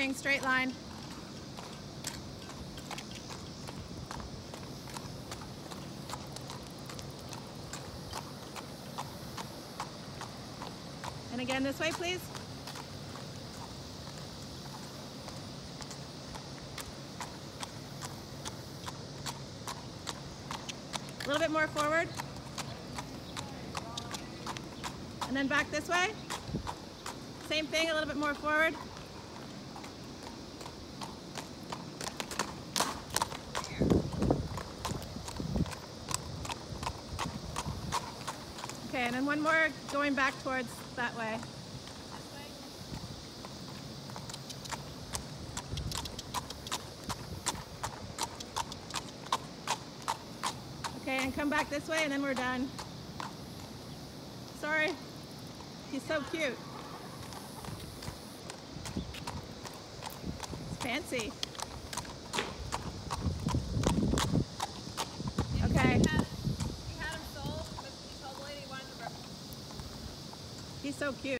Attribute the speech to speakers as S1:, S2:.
S1: Keeping straight line. And again this way, please. A little bit more forward. And then back this way. Same thing, a little bit more forward. Okay, and then one more going back towards that way. Okay, and come back this way and then we're done. Sorry, he's so cute. It's fancy. Okay.
S2: You had him sold, but you told the lady you wanted to.
S1: He's so cute.